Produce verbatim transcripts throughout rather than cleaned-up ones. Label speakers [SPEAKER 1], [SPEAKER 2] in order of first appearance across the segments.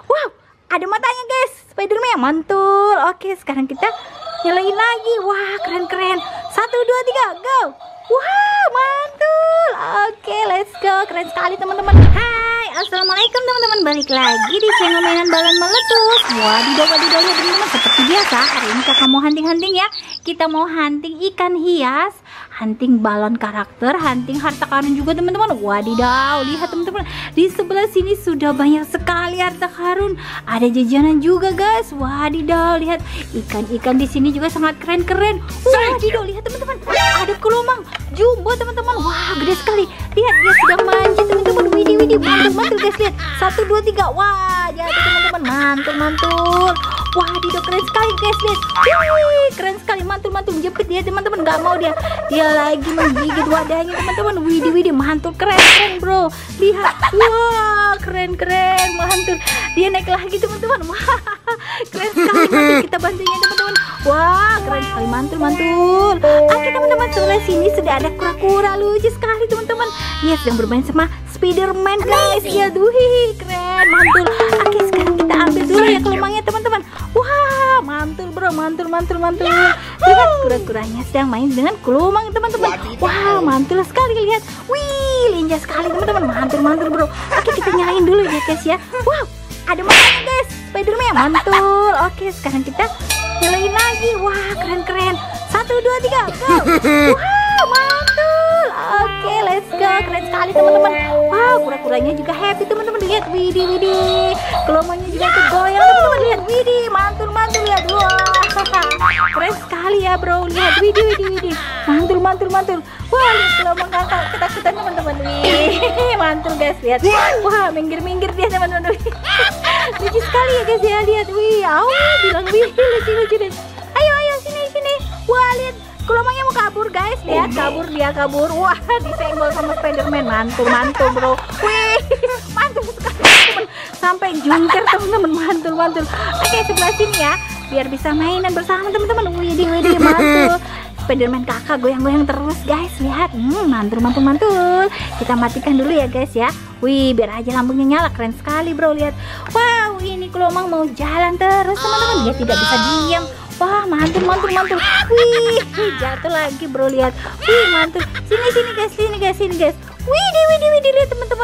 [SPEAKER 1] Wow, ada matanya guys, Spiderman mantul. Oke, sekarang kita nyalain lagi. Wah, keren-keren. Satu, dua, tiga, go. Wah, mantul. Oke, let's go. Keren sekali teman-teman. Hai, assalamualaikum teman-teman. Balik lagi di channel mainan balon meletus. Wadidaw, wadidaw ya teman-teman. Seperti biasa, hari ini kakak mau hunting-hunting ya. Kita mau hunting ikan hias, hunting balon karakter, hunting harta karun juga teman-teman. Wadidaw, lihat teman-teman, di sebelah sini sudah banyak sekali harta karun. Ada jajanan juga guys. Wadidaw, lihat ikan-ikan di sini juga sangat keren-keren. Wadidaw, lihat teman-teman, ada kelomang jumbo teman-teman. Wah, gede sekali. Lihat, dia sudah manjat teman-teman. Widih, widih, mantul-mantul guys. Lihat, satu, dua, tiga. Wah, jatuh teman-teman. Mantul-mantul. Wadidaw, keren sekali guys. Lihat, wih, keren sekali. Mantul-mantul, jepit dia teman-teman. Gak mau dia. Dia lagi menggigit wadahnya teman-teman. Widih, widih, mantul, keren-keren bro. Lihat, wah, keren-keren, mantul. Dia naik lagi teman-teman. Wah, keren sekali. Mantul, kita bantunya teman-teman. Wah, keren sekali, mantul-mantul. Oke teman-teman, sebelah sini sudah ada kura-kura lucu sekali teman-teman. Dia sedang bermain sama Spiderman guys. Ya, duhi, keren, mantul. Oke, sekarang kita ambil dulu ya kelomangnya teman-teman. Wah, mantul bro, mantul, mantul, mantul. Lihat, kura-kuranya sedang main dengan kelomang teman-teman. Wah, mantul sekali. Lihat, wih, lincah sekali teman-teman. Mantul, mantul bro. Oke, kita nyalain dulu ya guys ya. Wow, ada matanya guys, Spiderman mantul. Oke, sekarang kita nyalain lagi. Wah, keren-keren. Satu, dua, tiga, go. Wah, mantul. Oke, let's go. Keren sekali teman-teman. Wow, kura-kuranya juga happy teman-teman. Lihat, widih, widih. Kelomangnya juga ikut goyang teman-teman. Lihat, widih, mantul, mantul. Lihat, wah, keren sekali ya bro. Lihat, widih, widih, widih. Mantul, mantul, mantul. Wah, lihat kelomang kakak ketakutan teman-teman. Wih, mantul guys. Lihat, wah, minggir-minggir dia teman-teman. Lucu sekali ya guys ya. Lihat, wih, aw, bilang wih, lucu-lucu deh. Ayo, ayo, sini, sini. Wah, lihat, kelomangnya mau kabur guys. Lihat, kabur dia, kabur. Wah, disenggol sama Spiderman. Mantul, mantul bro. Wih, mantul sekali teman-teman. Sampai jungkir teman-teman. Mantul, mantul. Oke, sebelah sini ya, biar bisa mainan bersama teman-teman. Widih, widih, mantul. Spiderman kakak goyang-goyang terus guys. Lihat, hmm, mantul, mantul, mantul. Kita matikan dulu ya guys ya. Wih, biar aja lampunya nyala. Keren sekali bro. Lihat, wow, ini kelomang mau jalan terus teman-teman. Dia tidak bisa diam. Wah, mantul, mantul, mantul. Wih, jatuh lagi bro. Lihat, wih, mantul. Sini, sini guys, sini guys, sini guys. Widih, widih, widih, lihat teman-teman.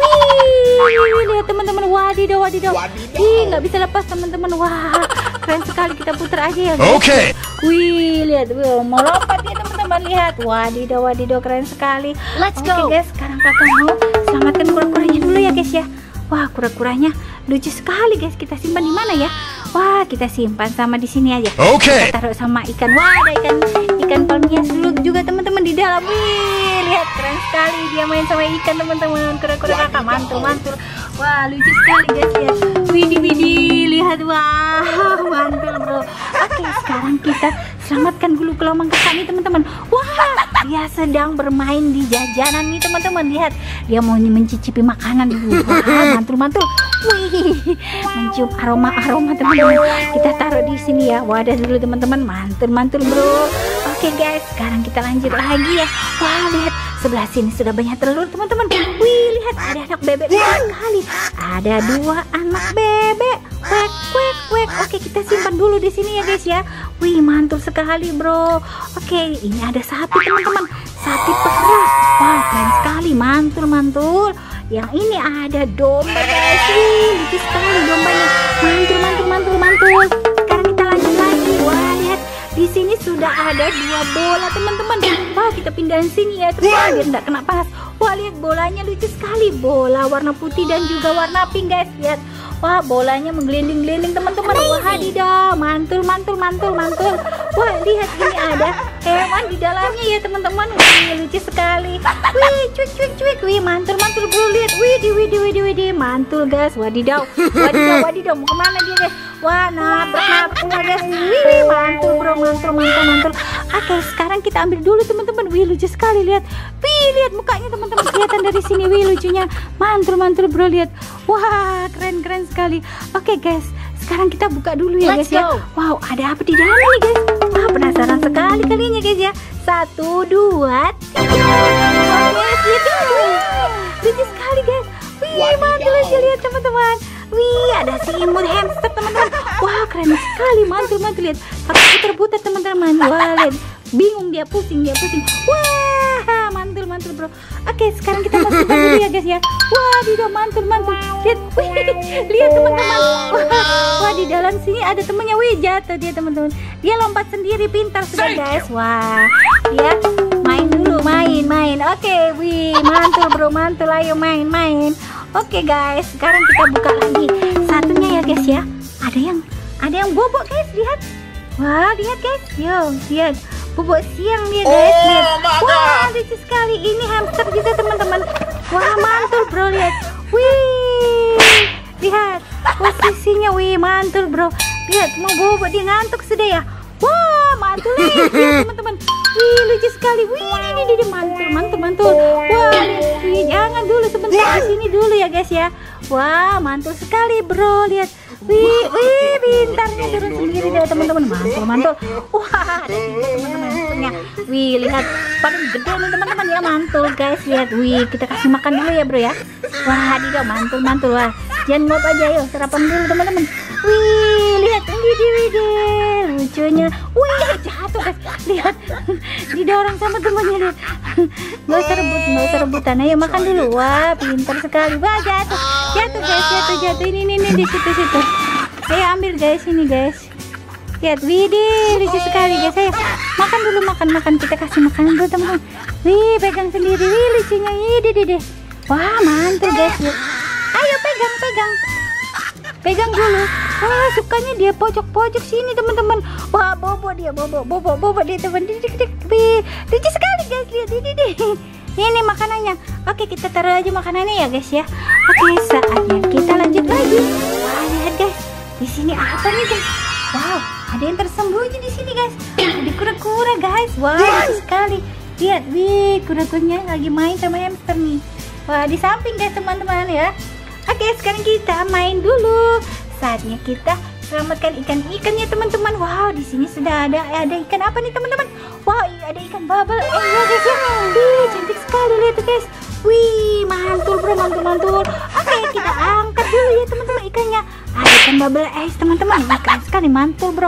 [SPEAKER 1] Wih, lihat teman-teman. Wadidaw, wadidaw. Wih, nggak bisa lepas teman-teman. Wah, keren sekali. Kita putar aja ya guys. Oke. Okay. Wih, lihat, wih, mau lompat ya teman-teman. Lihat, wadidaw, wadidaw, keren sekali. Let's go. Oke guys, sekarang kakak mau selamatkan kura-kuranya dulu ya guys ya. Wah, kura-kuranya lucu sekali guys. Kita simpan di mana ya? Wah, kita simpan sama di sini aja. Oke. Okay. Kita taruh sama ikan. Wah, ada ikan ikan palmias dulu juga teman-teman di dalam. Wih, lihat, keren sekali dia main sama ikan teman-teman. Kura-kura kakak mantul, mantul. Wah, lucu sekali guys. Lihat, widih, widih, lihat, wah, mantul bro. Oke, sekarang kita selamatkan dulu kelomang kakak nih teman-teman. Wah, dia sedang bermain di jajanan nih teman-teman. Lihat, dia mau mencicipi makanan dulu. Wah, mantul, mantul. Wih, mencium aroma-aroma teman-teman. Kita taruh di sini ya, wadah dulu teman-teman. Mantul, mantul bro. Oke guys, sekarang kita lanjut lagi ya. Wah, lihat, sebelah sini sudah banyak telur teman-teman. Wih, lihat, ada anak bebek sekali. Ada dua anak bebek. Wek, wek, wek. Oke, kita simpan dulu di sini ya guys ya. Wih, mantul sekali bro. Oke, ini ada sapi teman-teman. Sapi perah. Wah, keren sekali. Mantul, mantul. Yang ini ada domba guys. Wih, lucu sekali dombanya. Mantul, mantul, mantul, mantul. Sekarang kita lanjut lagi. Wah, lihat, di sini sudah ada dua bola teman-teman. Wah, kita pindahin sini ya teman-teman biar nggak kena panas. Wah, lihat, bolanya lucu sekali. Bola warna putih dan juga warna pink guys. Lihat, wah, bolanya menggelinding-gelinding teman-teman. Wah, didaw, mantul, mantul, mantul, mantul. Wah, lihat, ini ada hewan di dalamnya ya teman-teman. Wih, lucu sekali. Wih, cuik, cuik, cuik. Wih, mantul, mantul bro. Lihat, widih, widih, widih, widih, mantul guys. Wadidaw, wadidaw, wadidaw. Mau kemana dia guys? Wah, nabrak, nabrak guys. Wih, mantul bro, mantul, mantul, mantul. Oke, sekarang kita ambil dulu teman-teman. Wih, lucu sekali. Lihat, wih, lihat mukanya teman-teman kelihatan dari sini. Wih, lucunya. Mantul, mantul bro. Lihat, wah, keren, keren sekali. Oke guys, sekarang kita buka dulu ya guys ya. Wow, ada apa di dalam nih guys? Wah, penasaran sekali kalinya guys ya. Satu, dua, tiga. Oh, yes, lihat, lucu sekali guys. Wih, mantul aja, lihat teman-teman. Wih, ada si imut hamster teman-teman. Wah, keren sekali, mantul-mantul. Lihat, pakai putar-putar teman-teman. Wah, lihat, bingung dia, pusing dia pusing. Wah, mantul-mantul bro. Oke, sekarang kita masuk dulu ya guys ya. Wah, di dalam mantul-mantul. Lihat, wih, lihat teman-teman. Wah, wah, di dalam sini ada temennya. Wih, jatuh dia teman-teman. Dia lompat sendiri, pintar sudah guys. Wah, dia main dulu, main-main. Oke, wih, mantul bro, mantul. Ayo main-main. Oke guys, sekarang kita buka lagi satunya ya guys ya. Ada yang ada yang bobok guys, lihat. Wah, lihat guys. Yo, lihat. Bobok siang dia guys, lihat. Wah, lucu sekali. Ini hamster juga teman-teman. Wah, mantul bro, lihat. Wih, lihat posisinya. Wih, mantul bro. Lihat, mau bobok, dia ngantuk sudah ya. Wah, mantul lihat teman-teman. Wih, lucu sekali. Wih, ini dia mantul, mantul, mantul. Wah, wih, jangan dulu sebentar, di sini dulu ya guys ya. Wah, mantul sekali bro, lihat. Wih, wih, pintarnya turun sendiri deh teman-teman. Mantul, mantul. Wah, ada tiga teman-teman hamsternya. Wih, lihat, paling gede nih teman-teman ya, mantul guys. Lihat, wih, kita kasih makan dulu ya bro ya. Wah, dia mantul, mantul. Wah, jangan ngop aja yuk, sarapan dulu teman-teman. Wih, lihat, widih, widih, lucunya. Wih, jatuh guys. Lihat, didorong sama temannya, lihat. Gak usah rebut, gak usah rebutan. Ayo makan dulu. Wah, pintar sekali. Wah, jatuh, jatuh guys, jatuh, jatuh. Ini, ini, ini di situ, situ. Ayo ambil guys, ini guys. Lihat, widih, lucu sekali guys. Ayo makan dulu, makan, makan. Kita kasih makan dulu teman-teman. Wih, pegang sendiri. Wih, lucunya. Ide, deh. Wah, mantul guys. Ayo pegang, pegang. Pegang dulu. Wah, sukanya dia pojok-pojok sini teman-teman. Wah, bobo dia, bobo, bobo, bobo dia teman. Lucu sekali guys, lihat ini deh. Ini makanannya. Oke, kita taruh aja makanannya ya guys ya. Oke, saatnya kita lanjut lagi. Wah, lihat guys. Di sini apa nih guys? Wow, ada yang tersembunyi di sini guys. Ada kura-kura guys. Wah, lucu sekali. Lihat, wih, kura-kuranya lagi main sama hamster nih. Wah, di samping guys teman-teman ya. Oke, sekarang kita main dulu. Saatnya kita selamatkan ikan-ikannya teman-teman. Wow, di sini sudah ada ada ikan apa nih teman-teman? Wow, ada ikan bubble eh ya guys ya. Wih, cantik sekali lihat guys. Wih, mantul bro, mantul mantul. Oke, kita angkat dulu ya teman-teman ikannya. Ada ikan bubble es teman-teman. Wih, keren sekali, mantul bro.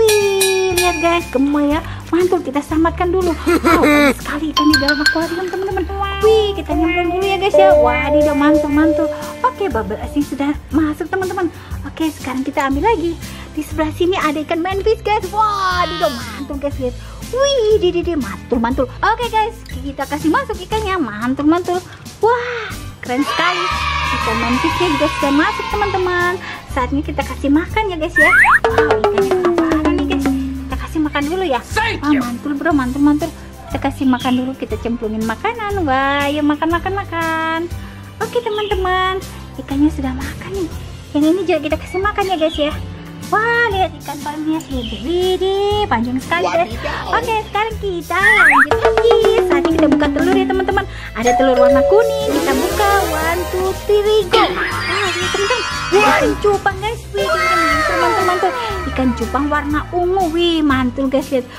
[SPEAKER 1] Wih, lihat guys, gemoy ya. Mantul, kita selamatkan dulu. Wow, keren sekali ikan di dalam akuarium teman-teman. Wih, kita nyemplung dulu ya guys ya. Wah, dia udah mantul mantul. Oke, bubble esnya sudah masuk teman-teman. Oke, sekarang kita ambil lagi. Di sebelah sini ada ikan manfish guys. Wah, dia udah mantul guys, lihat. Wih, dia dia mantul mantul. Oke guys, kita kasih masuk ikannya, mantul mantul. Wah, keren sekali. Ikan manfishnya juga sudah masuk teman-teman. Saatnya kita kasih makan ya guys ya. Wow, ikannya kelaparan nih guys. Kita kasih makan dulu ya. Wah, mantul bro, mantul mantul. Kita kasih makan dulu, kita cemplungin makanan. Wah, ya makan makan makan. Oke teman-teman, ikannya sudah makan nih. Yang ini juga kita kasih makan ya guys ya. Wah, lihat ikan palminya sedih, widih, panjang sekali guys. Oke, sekarang kita lanjut lagi. Saatnya kita buka telur ya teman-teman. Ada telur warna kuning, kita buka. One, two, three, go. Wah, lihat teman-teman, ikan cupang guys. Wih, mantul, mantul, mantul. Ikan cupang warna ungu, wih, mantul guys, lihat.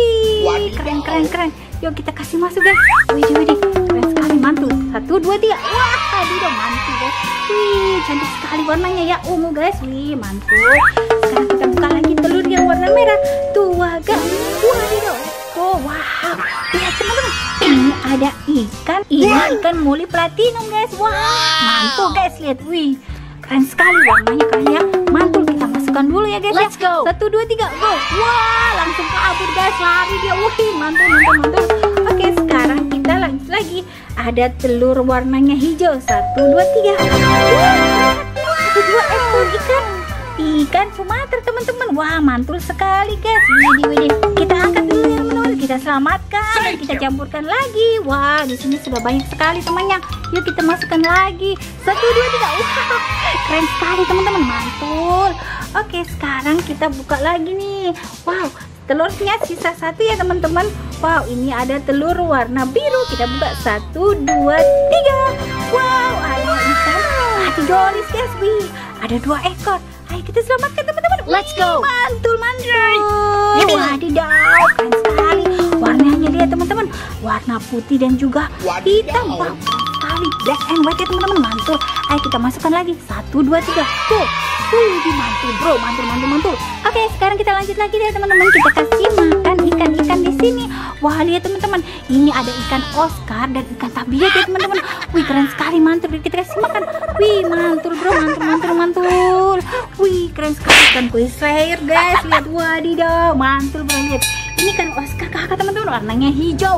[SPEAKER 1] Wih, keren, keren, keren. Yuk kita kasih masuk guys. Wih, wih, keren sekali, mantul. Satu, dua, tiga. Wah, tadi udah mantul guys. Wih, cantik sekali warnanya ya, ungu guys. Wih, mantul. Sekarang kita buka lagi telur yang warna merah. Tuh, agak. Wah, dia. Oh, wow. Lihat teman-teman. Ini ada ikan. Ini ikan muli platinum guys. Wah, mantul guys. Lihat, wih, keren sekali warnanya, keren ya. Mantul, kita masukkan dulu ya guys. Let's ya. Go. Satu, dua, tiga, go. Wah, langsung kabur guys. Lari dia. Wih, mantul, mantul, mantul. Oke, sekarang kita lanjut lagi. Ada telur warnanya hijau. Satu, dua, tiga. Wah, ada dua ekor ikan. Ikan Sumatera teman-teman. Wah, mantul sekali guys. Widih, widih. Kita angkat dulu ya teman-teman. Kita selamatkan. Kita campurkan lagi. Wah, di sini sudah banyak sekali temannya. Yuk kita masukkan lagi. Satu, dua, tiga. Wah, keren sekali teman-teman. Mantul. Oke, sekarang kita buka lagi nih. Wow, telurnya sisa satu ya teman-teman. Wow, ini ada telur warna biru. Kita buka. Satu, dua, tiga. Wow, ada ikan hati dolis guys. Wih, ada dua ekor. Ayo kita selamatkan teman-teman. Let's go. Mantul, mantul. Wadidaw, keren sekali. Warnanya lihat teman-teman, warna putih dan juga hitam. Wow, sekali sekali. Black and white ya teman-teman, mantul. Ayo kita masukkan lagi. Satu, dua, tiga, go. Wih, mantul bro, mantul, mantul, mantul. Oke, sekarang kita lanjut lagi deh teman-teman. Kita kasih makan ikan-ikan di sini. Wah, lihat teman-teman, ini ada ikan Oscar dan ikan tabiat ya teman-teman. Wih, keren sekali, mantul. Kita kasih makan. Wih, mantul bro, mantul, mantul, mantul. Wih, keren sekali ikan kuis slayer guys. Lihat, wadidaw, mantul bro. Lihat, ini kan Oscar kakak teman-teman, warnanya hijau.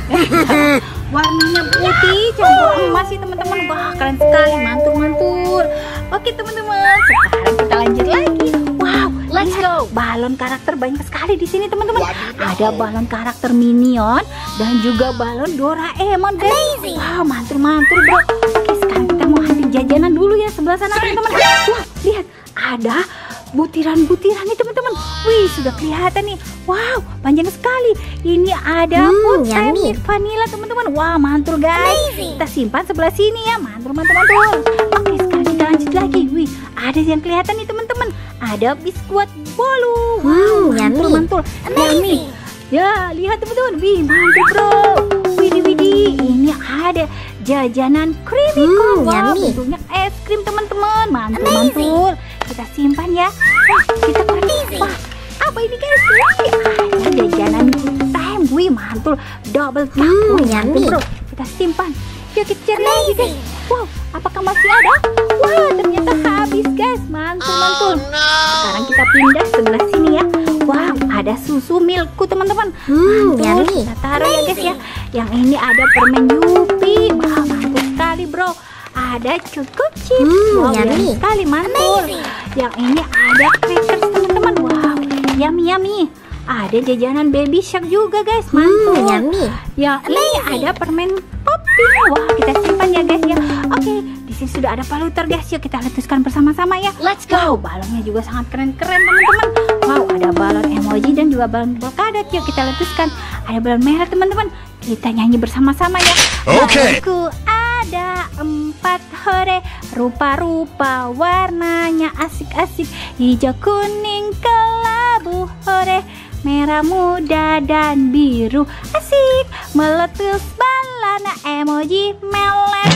[SPEAKER 1] Warnanya putih campur emas sih teman-teman. Wah, keren sekali, mantul, mantul. Oke teman-teman, sekarang kita lanjut lagi. Wow, let's go. Balon karakter banyak sekali di sini teman-teman. Ada balon karakter Minion dan juga balon Doraemon guys. Wow, mantul, mantul bro. Oke, sekarang kita mau hunting jajanan dulu ya sebelah sana teman-teman. Wah, lihat, ada butiran-butiran nih teman-teman. Wih, sudah kelihatan nih. Wow, panjang sekali. Ini ada
[SPEAKER 2] Hmm,
[SPEAKER 1] food sandwich vanilla teman-teman. Wah, mantul guys. Kita simpan sebelah sini ya. Mantul, mantul, mantul. Oke, sekarang kita lanjut lagi. Wih, ada yang kelihatan nih teman-teman. Ada biskuit bolu. Wow,
[SPEAKER 2] Hmm,
[SPEAKER 1] mantul,
[SPEAKER 2] yummy.
[SPEAKER 1] mantul. Yummy. Ya, lihat teman-teman. Wih, mantul bro. Widih, widih. Ini ada jajanan creamy
[SPEAKER 2] Hmm,
[SPEAKER 1] corn. Wow,
[SPEAKER 2] yummy.
[SPEAKER 1] bentuknya es krim teman-teman. Mantul, mantul. Kita simpan ya. Wah, kita pakai. Wah, apa ini guys? Wih, ada jajanan good time. Wih, mantul. Double tap.
[SPEAKER 2] Hmm,
[SPEAKER 1] Wih, mantul
[SPEAKER 2] yummy.
[SPEAKER 1] bro. Kita simpan. Yuk kita cari lagi guys. Wow, apakah masih ada? Wah, ternyata habis guys. Mantul, mantul. Sekarang kita pindah sebelah sini ya. Wow, ada susu milkku teman-teman.
[SPEAKER 2] Hmm,
[SPEAKER 1] Mantul.
[SPEAKER 2] yummy.
[SPEAKER 1] Kita taruh ya guys ya. Yang ini ada permen Yupi. Wah, mantul sekali bro. Ada cukup chip.
[SPEAKER 2] Hmm,
[SPEAKER 1] Wow,
[SPEAKER 2] yummy.
[SPEAKER 1] yummy sekali, mantul. Yang ini ada crackers teman-teman. Wow, yummy yummy. Ada jajanan baby shark juga guys. Mantul.
[SPEAKER 2] Hmm, yummy.
[SPEAKER 1] Ya, ini ada permen popping. Wah, kita simpan ya guys ya. Oke, di sini sudah ada paluter guys. Yuk kita letuskan bersama-sama ya. Let's go. Wow, balonnya juga sangat keren-keren teman-teman. Wow, ada balon emoji dan juga balon polkadot. Yuk kita letuskan. Ada balon merah teman-teman. Kita nyanyi bersama-sama ya.
[SPEAKER 3] Oke.
[SPEAKER 1] Balonku ada empat hore, rupa-rupa warnanya asik-asik, hijau, kuning, kelabu hore, merah muda dan biru asik, meletus balana emoji melet.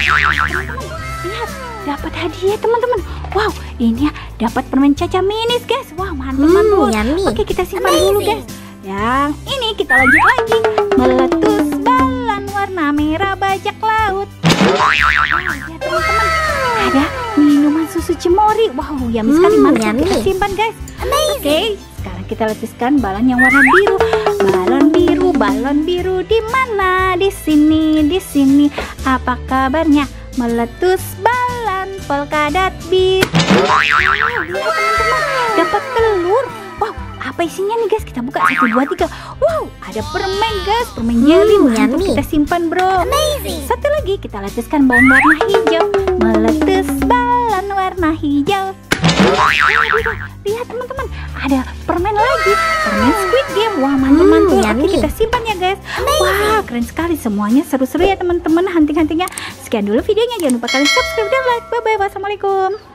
[SPEAKER 1] Lihat, dapat hadiah teman-teman. Wow, ini ya, dapat permen Caca Minis guys. Wah, mantap,
[SPEAKER 2] Hmm,
[SPEAKER 1] mantul.
[SPEAKER 2] yummy.
[SPEAKER 1] Oke, kita simpan dulu guys. Yang ini kita lanjut lagi. Meletus balan warna merah bajak laut. Wah, lihat teman-teman, ada minuman susu cemori. Wow, yummy sekali,
[SPEAKER 2] Hmm,
[SPEAKER 1] mantap. Kita
[SPEAKER 2] yummy.
[SPEAKER 1] simpan guys. Oke, sekarang kita letuskan balon yang warna biru. Balon biru, balon biru di mana? Di sini, di sini. Apa kabarnya? Meletus balon polkadot biru. Wow, lihat teman-teman, dapat telur. Wow, apa isinya nih guys? Kita buka satu, dua, tiga. Wow, ada permen guys, permen jelly.
[SPEAKER 2] Hmm,
[SPEAKER 1] Mantap,
[SPEAKER 2] yummy.
[SPEAKER 1] kita simpan bro. Satu lagi kita letuskan balon warna hijau. Meletus balon warna hijau. Lihat, lihat teman-teman, ada permen lagi, permen Squid Game. Wah, mantul-mantul.
[SPEAKER 2] Hmm,
[SPEAKER 1] Oke,
[SPEAKER 2] yummy.
[SPEAKER 1] kita simpan ya guys. Wah, keren sekali, semuanya seru-seru ya teman-teman. Hunting-huntingnya. Sekian dulu videonya, jangan lupa kalian subscribe dan like. Bye bye, wassalamualaikum.